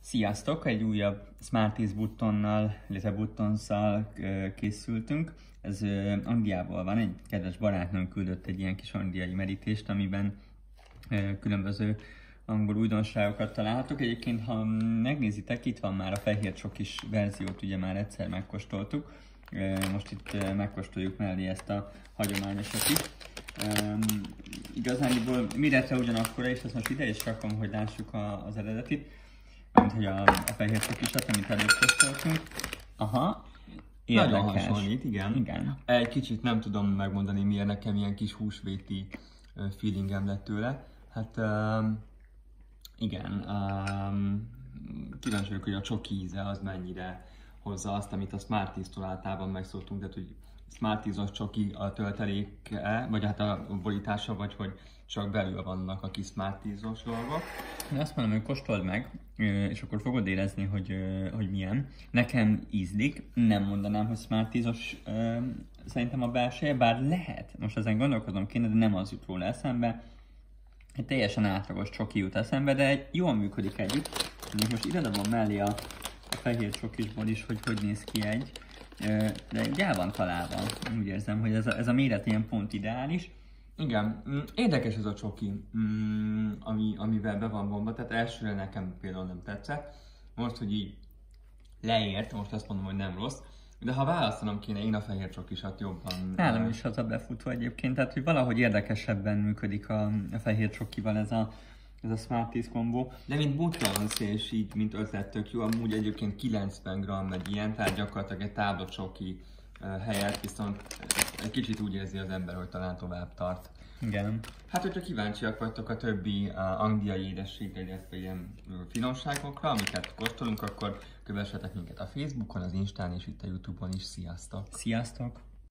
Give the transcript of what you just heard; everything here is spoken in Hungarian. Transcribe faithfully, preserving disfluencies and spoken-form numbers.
Sziasztok! Egy újabb Smarties buttonnal, illetve buttonszal készültünk. Ez Angliából van, egy kedves barátnőm küldött egy ilyen kis angliai merítést, amiben különböző angol újdonságokat találhatok. Egyébként, ha megnézitek, itt van már a fehér csokis verziót, ugye már egyszer megkóstoltuk. Most itt megkóstoljuk mellé ezt a hagyományosat is. Um, igazániból méretre ugyanakkora, és ezt most ide is rakom, hogy lássuk a, az eredetit, mint hogy a, a fehér csokisat, amit előbb kóstoltunk. Aha, érdekes. Nagyon hasonlít, igen. igen. Egy kicsit nem tudom megmondani, miért nekem ilyen kis húsvéti feelingem lett tőle. Hát um, igen, um, kíváncsi vagyok, hogy a csoki íze az mennyire hozza azt, amit a Smarties-tól általában megszoktunk, tehát hogy Smarties-os csoki a tölteléke, vagy hát a borítása, vagy hogy csak belül vannak a kis Smarties-os dolgok. Én azt mondom, hogy kóstold meg, és akkor fogod érezni, hogy, hogy milyen. Nekem ízlik, nem mondanám, hogy Smarties-os szerintem a belseje, bár lehet. Most ezen gondolkodom kéne, de nem az jut róla eszembe. Egy teljesen átlagos csoki jut eszembe, de jól működik együtt. Most ide van mellé a, a fehér csokisból is, hogy hogy néz ki egy. De ugye el van találva. Úgy érzem, hogy ez a, ez a méret ilyen pont ideális. Igen, érdekes ez a csoki, ami, amivel be van vonva, tehát elsőre nekem például nem tetszett. Most, hogy így leért, most azt mondom, hogy nem rossz, de ha választanom kéne, én a fehér csokisat jobban... Nálam is az a befutó egyébként, tehát hogy valahogy érdekesebben működik a, a fehér csokival ez a, ez a Smarties kombó. De mint buttonsz és így, mint ötlet tök jó, amúgy egyébként kilencven gramm egy ilyen, tehát gyakorlatilag egy tábla csoki helyett, viszont egy kicsit úgy érzi az ember, hogy talán tovább tart. Igen. Hát, hogyha kíváncsiak vagytok a többi uh, angliai édességre, illetve ilyen uh, finomságokra, amiket kóstolunk, akkor kövessetek minket a Facebookon, az Instán és itt a YouTube-on is. Sziasztok! Sziasztok!